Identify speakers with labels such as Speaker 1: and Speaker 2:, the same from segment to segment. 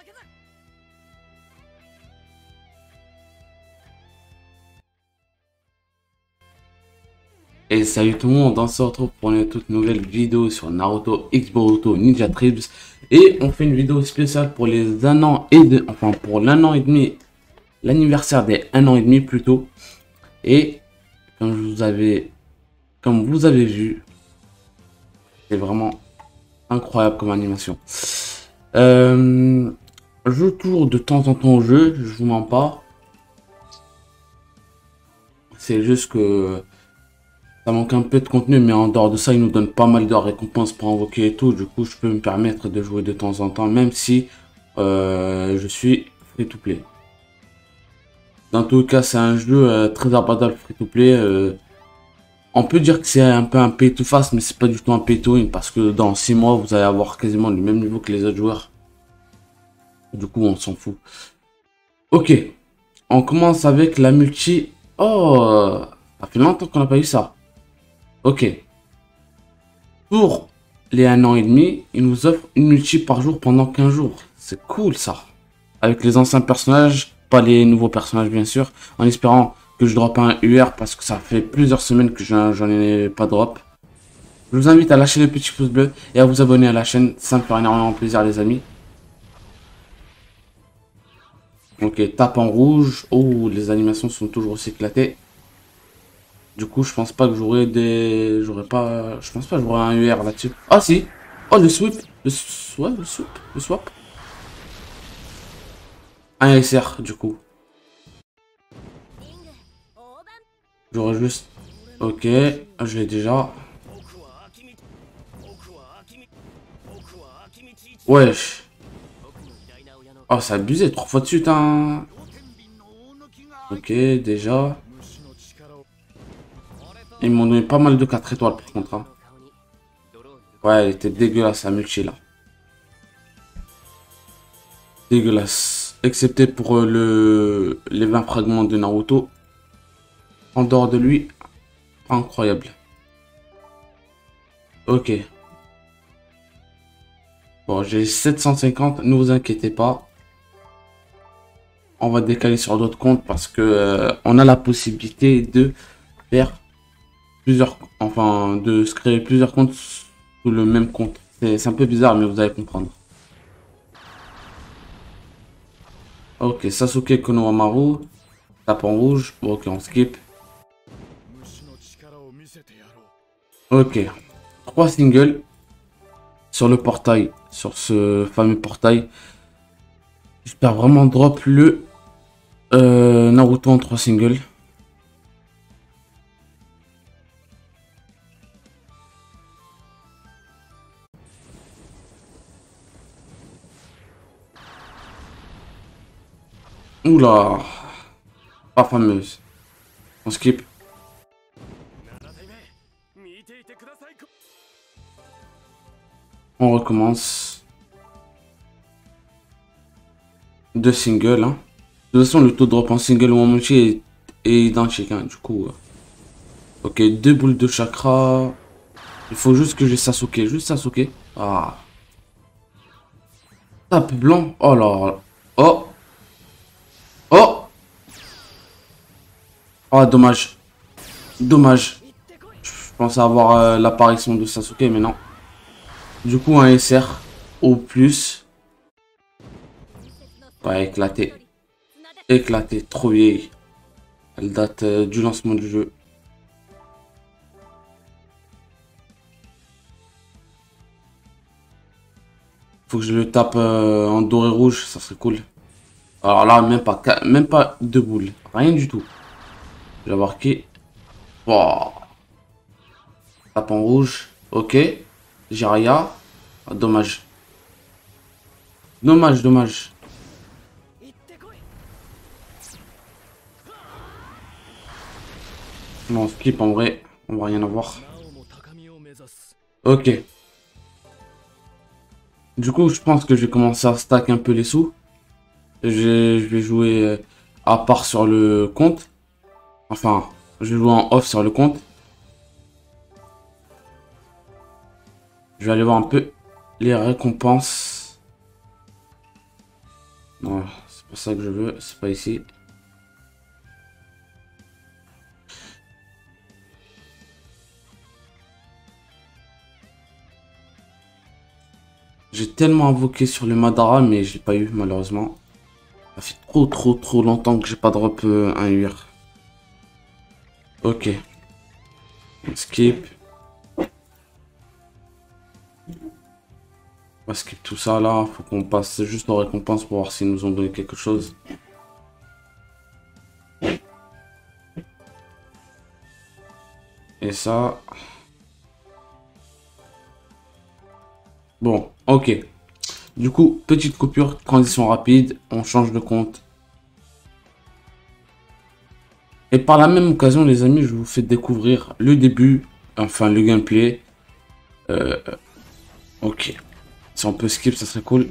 Speaker 1: Et salut tout le monde, on se retrouve pour une toute nouvelle vidéo sur Naruto X Boruto Ninja Tribes. Et on fait une vidéo spéciale pour les 1 an et de, enfin pour l'1 an et demi, l'anniversaire des 1 an et demi plutôt. Et comme vous avez vu, c'est vraiment incroyable comme animation. Je joue toujours de temps en temps au jeu, je vous mens pas. C'est juste que ça manque un peu de contenu, mais en dehors de ça, il nous donne pas mal de récompenses pour invoquer et tout. Du coup, je peux me permettre de jouer de temps en temps, même si je suis free to play. Dans tout cas, c'est un jeu très abordable free to play. On peut dire que c'est un peu un pay to fast, mais c'est pas du tout un pay to win parce que dans 6 mois, vous allez avoir quasiment le même niveau que les autres joueurs. Du coup, on s'en fout. Ok, on commence avec la multi. Oh, ça fait longtemps qu'on n'a pas eu ça. Ok. Pour les 1 an et demi, il nous offre une multi par jour pendant 15 jours. C'est cool ça. Avec les anciens personnages, pas les nouveaux personnages bien sûr. En espérant que je drop un UR parce que ça fait plusieurs semaines que j'en ai pas drop. Je vous invite à lâcher le petit pouce bleu et à vous abonner à la chaîne. Ça me fait énormément plaisir les amis. Ok, tape en rouge. Oh, les animations sont toujours aussi éclatées. Du coup, je pense pas que j'aurai des... Je pense pas que j'aurai un UR là-dessus. Ah si. Oh, le sweep. Ouais, le sweep. Le swap. Un SR, du coup. J'aurais juste... Ok, je l'ai déjà. Wesh. Oh, c'est abusé. 3 fois de suite, hein. Ok, déjà. Ils m'ont donné pas mal de 4 étoiles, par contre. Hein. Ouais, elle était dégueulasse, la multi, là. Dégueulasse. Excepté pour les 20 fragments de Naruto. En dehors de lui, incroyable. Ok. Bon, j'ai 750, ne vous inquiétez pas. On va décaler sur d'autres comptes parce que on a la possibilité de faire de se créer plusieurs comptes sous le même compte. C'est un peu bizarre, mais vous allez comprendre. Ok, Sasuke Konohamaru, tape en rouge. Bon, ok, on skip. Ok, 3 singles sur le portail, sur ce fameux portail. J'espère vraiment drop le Naruto en 3 singles. Oula, pas fameuse. On skip. On recommence. 2 singles. Hein. De toute façon, le taux de drop en single ou en multi est identique. Hein, du coup. Ok, 2 boules de chakra. Il faut juste que j'ai Sasuke. Juste Sasuke. Ah. Tape blanc. Oh là. Oh. Oh. Oh, dommage. Dommage. Je pensais avoir l'apparition de Sasuke, mais non. Du coup, un SR au plus. Ouais, éclaté. Éclaté. Trop vieille. Elle date du lancement du jeu. Faut que je le tape en doré rouge, ça serait cool. Alors là, même pas 2 boules. Rien du tout. Je vais marquer. Wow. Tape en rouge. Ok. Jiraya. Ah, dommage. Dommage, dommage. Non, skip en vrai. On va rien avoir. Ok. Du coup, je pense que je vais commencer à stack un peu les sous. Je vais jouer à part sur le compte. Enfin, je vais jouer en off sur le compte. Je vais aller voir un peu les récompenses. Non, c'est pas ça que je veux. C'est pas ici. J'ai tellement invoqué sur le Madara, mais je l'ai pas eu malheureusement. Ça fait trop longtemps que j'ai pas drop un UR. Ok. On skip. On va skip tout ça là. Faut qu'on passe juste aux récompenses pour voir s'ils nous ont donné quelque chose. Et ça. Bon, ok. Du coup, petite coupure, transition rapide. On change de compte. Et par la même occasion, les amis, je vous fais découvrir le début, enfin le gameplay. Ok. Si on peut skip, ça serait cool.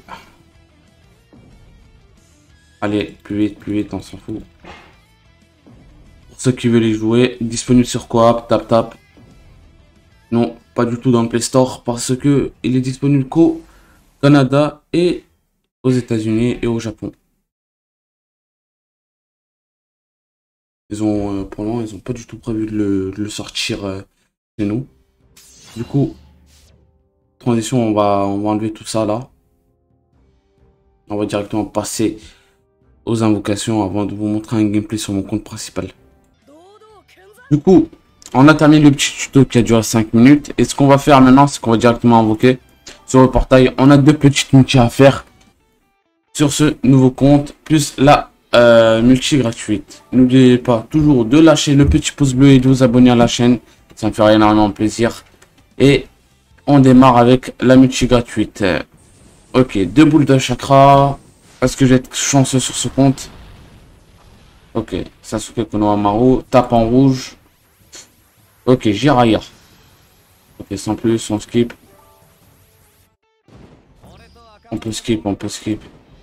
Speaker 1: Allez, plus vite, on s'en fout. Pour ceux qui veulent y jouer, disponible sur Coop, tap. Non, pas du tout dans le Play Store parce que il est disponible qu'au Canada et aux États-Unis et au Japon. Ils ont, pour le moment, ils ont pas du tout prévu de le sortir chez nous. Du coup, transition, on va enlever tout ça là. On va directement passer aux invocations avant de vous montrer un gameplay sur mon compte principal. Du coup, on a terminé le petit tuto qui a duré 5 minutes. Et ce qu'on va faire maintenant, c'est qu'on va directement invoquer sur le portail. On a deux petites multi à faire sur ce nouveau compte, plus la multi gratuite. N'oubliez pas toujours de lâcher le petit pouce bleu et de vous abonner à la chaîne. Ça me ferait énormément plaisir. Et on démarre avec la multi gratuite. Ok, 2 boules de chakra. Est-ce que j'ai être chanceux sur ce compte? Ok, Sasuke Konohamaru, tape en rouge. Ok, Jiraiya. Ok, sans plus, on skip. On peut skip, on peut skip.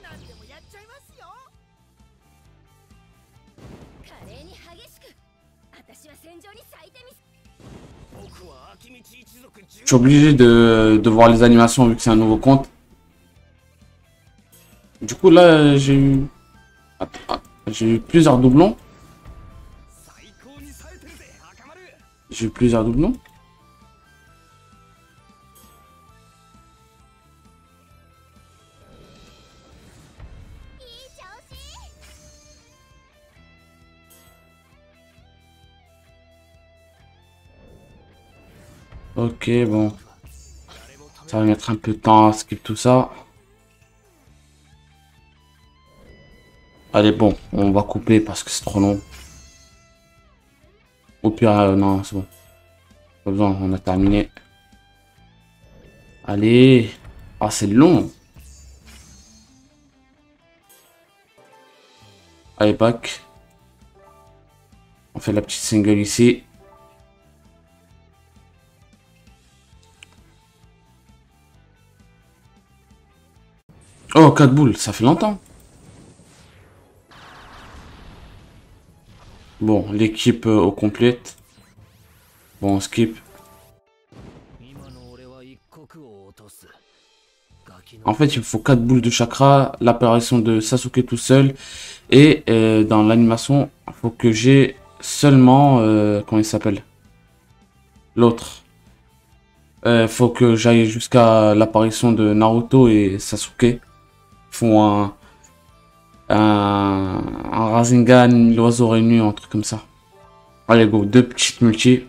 Speaker 1: Je suis obligé de voir les animations vu que c'est un nouveau compte. Du coup, là, j'ai eu... Attends, j'ai eu plusieurs doublons. J'ai eu plusieurs doublons. Ok, bon. Ça va mettre un peu de temps à skip tout ça. Allez, bon, on va couper parce que c'est trop long. Au pire, non, c'est bon. Pas besoin, on a terminé. Allez. Ah, c'est long. Allez, back. On fait la petite single ici. Oh, 4 boules, ça fait longtemps. Bon, l'équipe au complète. Bon, on skip. En fait, il me faut 4 boules de chakra, l'apparition de Sasuke tout seul. Et dans l'animation, il faut que j'ai seulement... comment il s'appelle? L'autre. Faut que j'aille jusqu'à l'apparition de Naruto et Sasuke. Ils font un Rasengan, l'oiseau réuni, un truc comme ça. Allez, go, deux petites multi.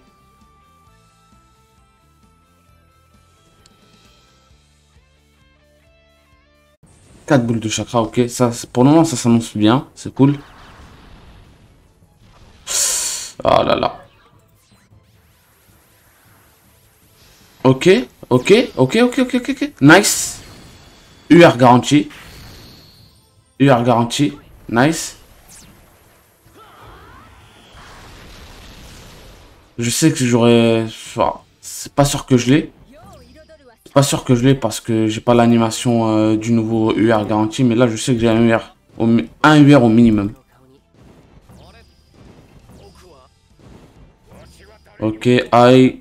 Speaker 1: Quatre boules de chakra, ok. Ça, pour le moment, ça s'annonce bien. C'est cool. Oh là là. Ok. Nice. UR garanti. UR garanti. Nice. Je sais que j'aurais... Enfin, c'est pas sûr que je l'ai. Pas sûr que je l'ai parce que j'ai pas l'animation du nouveau UR garanti. Mais là, je sais que j'ai un UR. Un UR au minimum. Ok, aïe.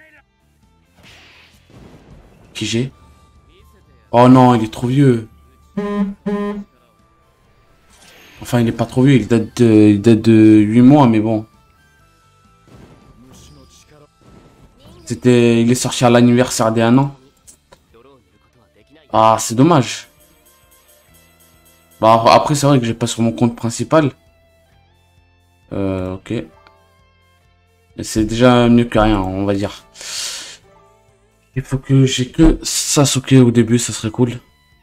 Speaker 1: Qui j'ai? Oh non, il est trop vieux. Enfin, il est pas trop vieux, il date de 8 mois, mais bon. Il est sorti à l'anniversaire des 1 an. Ah, c'est dommage. Bah, après, c'est vrai que j'ai pas sur mon compte principal. Ok. Mais c'est déjà mieux que rien, on va dire. Il faut que j'ai que Sasuke au début, ça serait cool.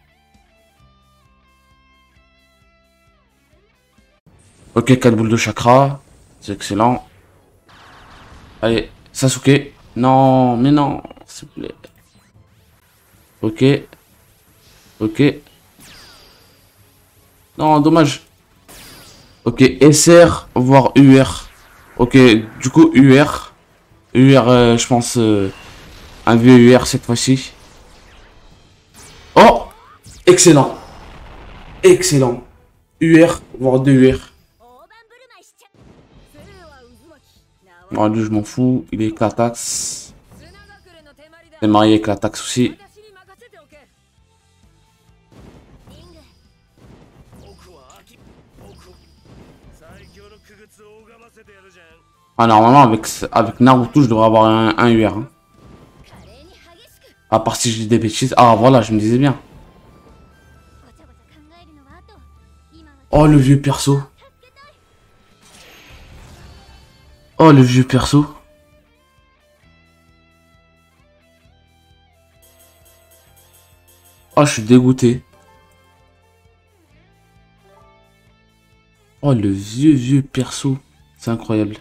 Speaker 1: Ok, 4 boules de chakra. C'est excellent. Allez, Sasuke. Non, mais non, s'il vous plaît. Ok. Ok. Non, dommage. Ok, SR, voire UR. Ok, du coup, UR. UR, je pense, un vieux UR cette fois-ci. Oh! Excellent. Excellent. UR, voire 2 UR. Bon, lui, je m'en fous. Il est Clatax. Il est marié avec Clatax aussi. Ah, normalement, avec Naruto, je devrais avoir un UR. Hein. À part si je dis des bêtises. Ah, voilà, je me disais bien. Oh, le vieux perso. Oh, le vieux perso. Oh, je suis dégoûté. Oh, le vieux perso. C'est incroyable.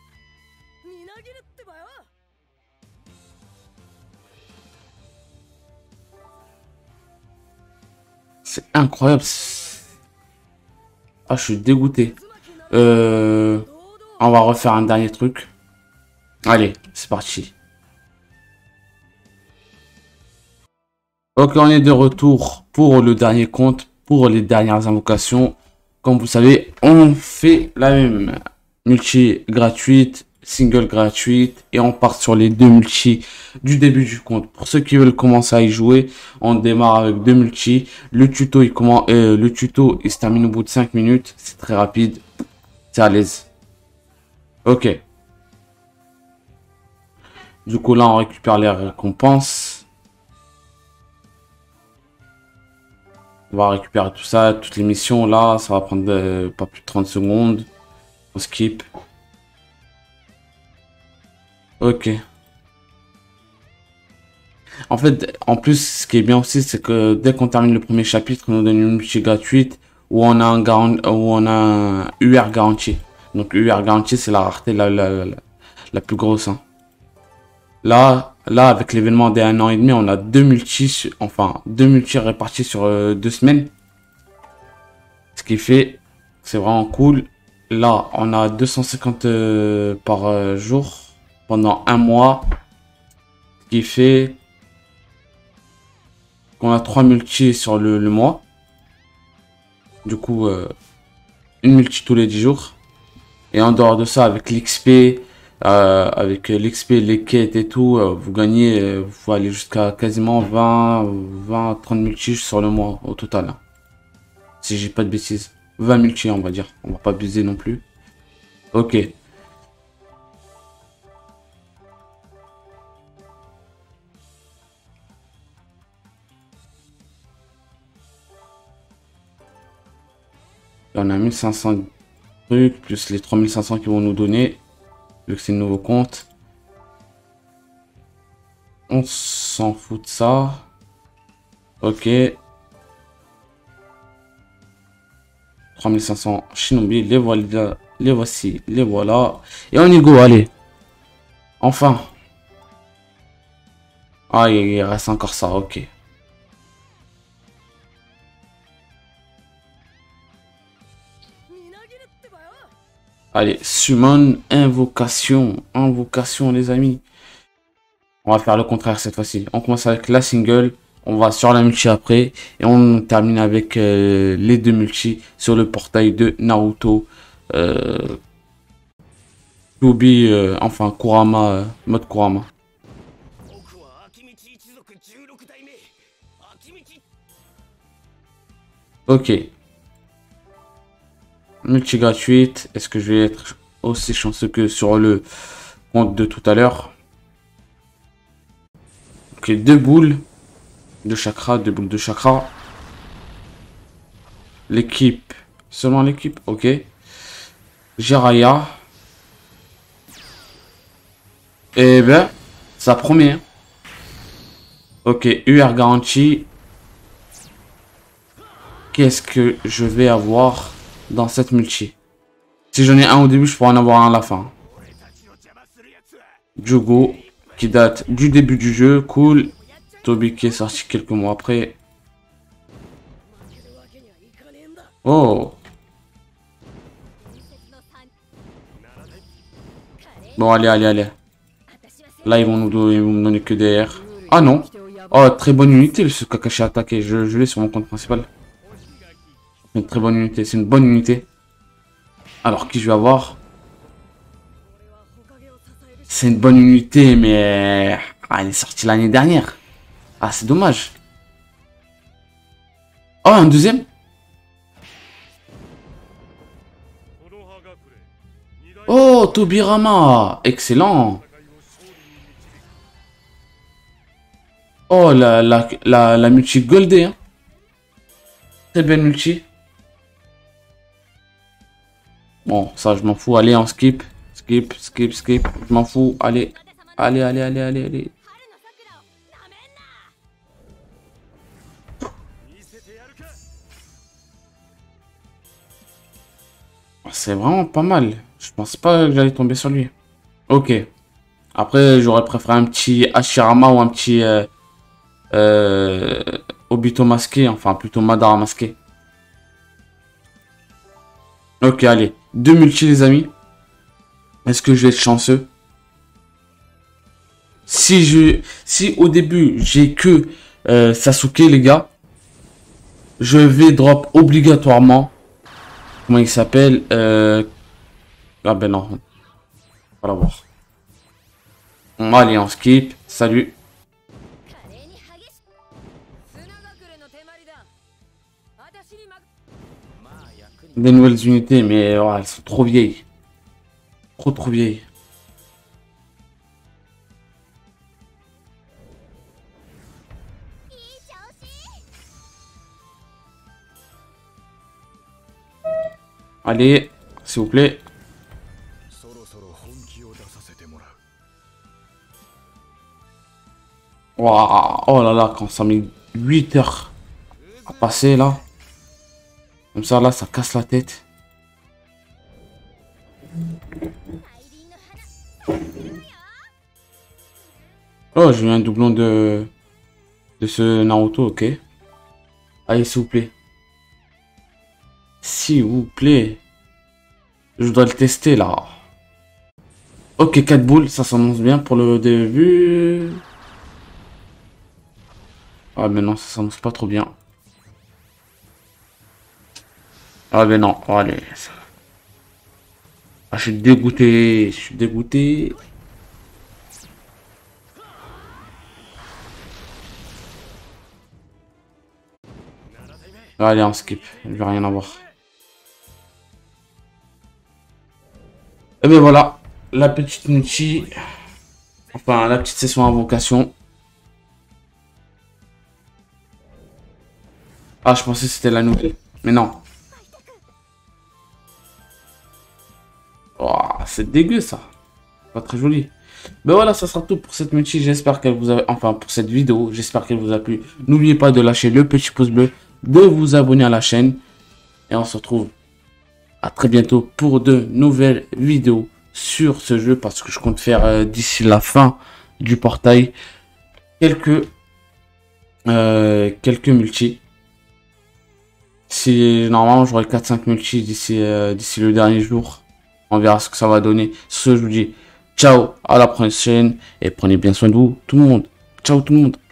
Speaker 1: C'est incroyable. Ah, je suis dégoûté. On va refaire un dernier truc. Allez, c'est parti. Ok, on est de retour pour le dernier compte, pour les dernières invocations. Comme vous savez, on fait la même multi gratuite, single gratuite, et on part sur les deux multi du début du compte. Pour ceux qui veulent commencer à y jouer, on démarre avec deux multi. Le tuto, il se termine au bout de 5 minutes. C'est très rapide, c'est à l'aise. Ok. Du coup, là, on récupère les récompenses. On va récupérer tout ça, toutes les missions. Là, ça va prendre pas plus de 30 secondes. On skip. Ok. En fait, en plus, ce qui est bien aussi, c'est que dès qu'on termine le premier chapitre, on nous donne une multi gratuite où on a un UR garanti. Donc, UR garanti, c'est la rareté la plus grosse. Hein. Là, avec l'événement des 1 an et demi, on a deux multis répartis sur 2 semaines. Ce qui fait, c'est vraiment cool. Là, on a 250 par jour pendant un mois. Ce qui fait qu'on a 3 multis sur le mois. Du coup, une multi tous les 10 jours. Et en dehors de ça, avec l'XP, les quêtes et tout, vous gagnez, vous pouvez aller jusqu'à quasiment 30 multis sur le mois au total. Hein. Si j'ai pas de bêtises. 20 multi, on va dire. On va pas abuser non plus. Ok. Là, on a 1500 trucs, plus les 3500 qu'ils vont nous donner. Vu que c'est le nouveau compte. On s'en fout de ça. Ok. 3500 Shinobi, les voilà, les voici, les voilà. Et on y go, allez. Enfin. Ah, il reste encore ça, ok. Allez, summon, invocation. Invocation, les amis. On va faire le contraire cette fois-ci. On commence avec la single. On va sur la multi après. Et on termine avec les deux multi sur le portail de Naruto. Ruby, enfin Kurama, mode Kurama. Ok. Multi gratuite. Est-ce que je vais être aussi chanceux que sur le compte de tout à l'heure? Ok, deux boules de chakra, deux boules de chakra. L'équipe. Seulement l'équipe. Ok. Jiraya. Eh ben, ça promet. Hein. Ok, UR garantie. Qu'est-ce que je vais avoir dans cette multi? Si j'en ai un au début, je pourrais en avoir un à la fin. Jugo, qui date du début du jeu. Cool. Toby qui est sorti quelques mois après. Oh. Bon, allez, allez, allez. Là, ils vont me donner que des R. Ah non. Oh, très bonne unité, ce Kakashi attaqué. Je l'ai sur mon compte principal. Une très bonne unité. C'est une bonne unité. Alors, qui je vais avoir? C'est une bonne unité, mais... Ah, elle est sortie l'année dernière. Ah, c'est dommage. Oh, un deuxième? Oh, Tobirama. Excellent. Oh, la multi goldée. Hein. Très belle multi. Bon, ça, je m'en fous. Allez, on skip. Skip, skip, skip. Je m'en fous. Allez. Allez, allez, allez, allez, allez. C'est vraiment pas mal. Je pense pas que j'allais tomber sur lui. Ok. Après, j'aurais préféré un petit Hashirama ou un petit Obito masqué. Enfin, plutôt Madara masqué. Ok, allez. Deux multi, les amis. Est-ce que je vais être chanceux? Si au début, j'ai que Sasuke, les gars, je vais drop obligatoirement. Comment il s'appelle Ah ben non. On va la voir. Allez, on skip. Salut. Des nouvelles unités, mais oh, elles sont trop vieilles. Trop vieilles. Allez, s'il vous plaît. Waouh, oh là là, quand ça met 8 heures à passer là. Comme ça, là, ça casse la tête. Oh, j'ai eu un doublon de ce Naruto, ok. Allez, s'il vous plaît. S'il vous plaît. Je dois le tester, là. Ok, 4 boules, ça s'annonce bien pour le début. Ah, mais non, ça s'annonce pas trop bien. Ah, mais non, oh, allez. Ah, je suis dégoûté, je suis dégoûté. Allez, on skip, je vais rien avoir. Et ben voilà, la petite multi, enfin la petite session invocation. Ah, je pensais que c'était la nouvelle, mais non. Oh, c'est dégueu ça, pas très joli. Ben voilà, ça sera tout pour cette multi. J'espère qu'elle vous a, enfin pour cette vidéo, j'espère qu'elle vous a plu. N'oubliez pas de lâcher le petit pouce bleu, de vous abonner à la chaîne, et on se retrouve à très bientôt pour de nouvelles vidéos sur ce jeu, parce que je compte faire d'ici la fin du portail quelques multis. Si normalement j'aurai 4-5 multis d'ici le dernier jour, on verra ce que ça va donner. Ce je vous dis ciao, à la prochaine et prenez bien soin de vous tout le monde. Ciao tout le monde.